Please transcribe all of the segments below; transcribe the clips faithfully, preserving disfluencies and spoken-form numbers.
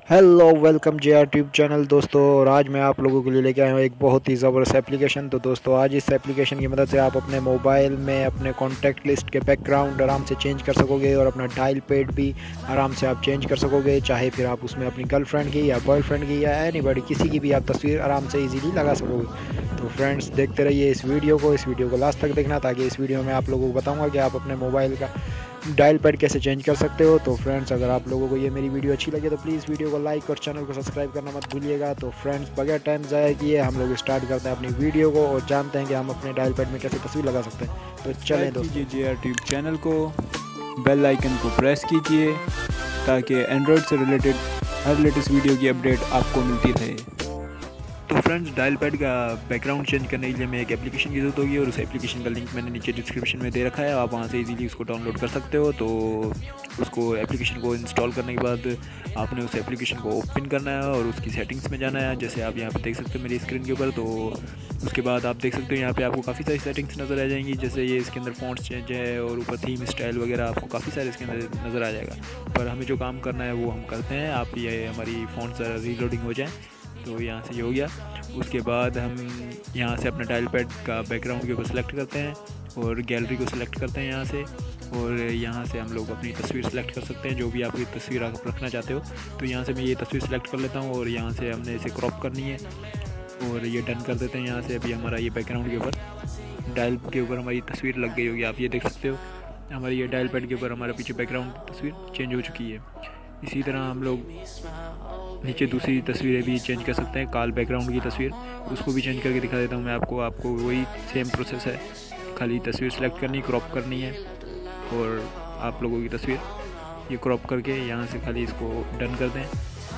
Hello welcome J R tube channel दोस्तों। और आज मैं आप लोगों के लिए लेके आया हूँ एक बहुत ही ज़बरदस्त एप्लीकेशन। तो दोस्तों आज इस एप्लीकेशन की मदद से आप अपने मोबाइल में अपने कॉन्टैक्ट लिस्ट के बैकग्राउंड आराम से चेंज कर सकोगे और अपना डायल पैड भी आराम से आप चेंज कर सकोगे। चाहे फिर आप उसमें अपनी गर्लफ्रेंड की या बॉयफ्रेंड की या एनीबॉडी किसी की भी आप तस्वीर आराम से ईजीली लगा सकोगे। तो फ्रेंड्स देखते रहिए इस वीडियो को इस वीडियो को लास्ट तक देखना, ताकि इस वीडियो में आप लोगों को बताऊँगा कि आप अपने मोबाइल का डायल पैड कैसे चेंज कर सकते हो। तो फ्रेंड्स अगर आप लोगों को ये मेरी वीडियो अच्छी लगे तो प्लीज़ वीडियो को लाइक और चैनल को सब्सक्राइब करना मत भूलिएगा। तो फ्रेंड्स बगैर टाइम ज़ाया किए हम लोग स्टार्ट करते हैं अपनी वीडियो को और जानते हैं कि हम अपने डायल पैड में कैसे तस्वीर लगा सकते हैं। तो चलें दोस्तों, जे आर ट्यूब चैनल को बेल आइकन को प्रेस कीजिए ताकि एंड्रॉयड से रिलेटेड हर लेटेस्ट वीडियो की अपडेट आपको मिलती रहे। तो फ्रेंड्स डायल पैड का बैकग्राउंड चेंज करने के लिए हमें एक एप्लीकेशन की ज़रूरत होगी और उस एप्लीकेशन का लिंक मैंने नीचे डिस्क्रिप्शन में दे रखा है। आप वहाँ से इजीली उसको डाउनलोड कर सकते हो। तो उसको एप्लीकेशन को इंस्टॉल करने के बाद आपने उस एप्लीकेशन को ओपन करना है और उसकी सेटिंग्स में जाना है, जैसे आप यहाँ पर देख सकते हो मेरी स्क्रीन के ऊपर। तो उसके बाद आप देख सकते हो यहाँ पे आपको काफ़ी सारी सेटिंग्स नज़र आ जाएंगी, जैसे ये इसके अंदर फ़ॉन्ट्स चेंज है और ऊपर थीम स्टाइल वगैरह आपको काफ़ी सारे इसके अंदर नज़र आ जाएगा। पर हमें जो काम करना है वो हम करते हैं। आप ये हमारी फ़ॉन्ट्स रीलोडिंग हो जाए तो यहाँ से ये हो गया। उसके बाद हम यहाँ से अपना डायल पैड का बैकग्राउंड के ऊपर सेलेक्ट करते हैं और गैलरी को सिलेक्ट करते हैं यहाँ से। और यहाँ से हम लोग अपनी तस्वीर सेलेक्ट कर सकते हैं, जो भी आपकी तस्वीर आप रखना चाहते हो। तो यहाँ से मैं ये तस्वीर सेलेक्ट कर लेता हूँ और यहाँ से हमने इसे क्रॉप करनी है और ये डन कर देते हैं। यहाँ से अभी हमारा ये बैकग्राउंड के ऊपर डायल के ऊपर हमारी तस्वीर लग गई होगी। आप ये देख सकते हो हमारी ये डायल पैड के ऊपर हमारा पीछे बैकग्राउंड तस्वीर चेंज हो चुकी है। इसी तरह हम लोग नीचे दूसरी तस्वीरें भी चेंज कर सकते हैं। काल बैकग्राउंड की तस्वीर उसको भी चेंज करके दिखा देता हूँ मैं आपको। आपको वही सेम प्रोसेस है, खाली तस्वीर सेलेक्ट करनी, क्रॉप करनी है और आप लोगों की तस्वीर ये क्रॉप करके यहाँ से खाली इसको डन कर दें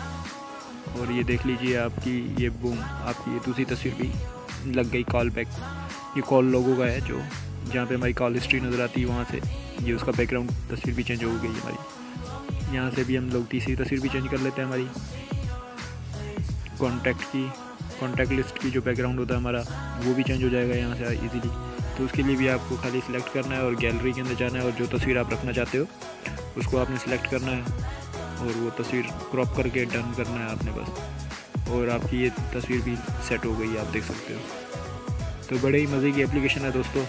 और ये देख लीजिए आपकी ये बूम आपकी ये दूसरी तस्वीर भी लग गई। कॉल बैक ये कॉल लोगों का है, जो जहाँ पे हमारी कॉल हिस्ट्री नज़र आती है वहाँ से ये उसका बैकग्राउंड तस्वीर भी चेंज हो गई हमारी। यहाँ से भी हम लोग तीसरी तस्वीर भी चेंज कर लेते हैं हमारी कॉन्टैक्ट की कॉन्टैक्ट लिस्ट की जो बैकग्राउंड होता है हमारा वो भी चेंज हो जाएगा यहाँ से इजीली। तो उसके लिए भी आपको खाली सिलेक्ट करना है और गैलरी के अंदर जाना है और जो तस्वीर आप रखना चाहते हो उसको आपने सिलेक्ट करना है और वो तस्वीर क्रॉप करके डन करना है आपने बस, और आपकी ये तस्वीर भी सेट हो गई, आप देख सकते हो। तो बड़े ही मज़े की एप्लीकेशन है दोस्तों,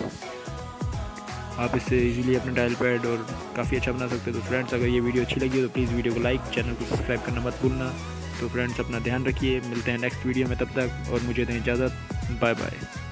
आप इससे इजीली अपना डायल पैड और काफ़ी अच्छा बना सकते हो। तो फ्रेंड्स अगर ये वीडियो अच्छी लगी हो तो प्लीज़ वीडियो को लाइक, चैनल को सब्सक्राइब करना मत भूलना। तो फ्रेंड्स अपना ध्यान रखिए, मिलते हैं नेक्स्ट वीडियो में, तब तक और मुझे दें इजाज़त, बाय बाय।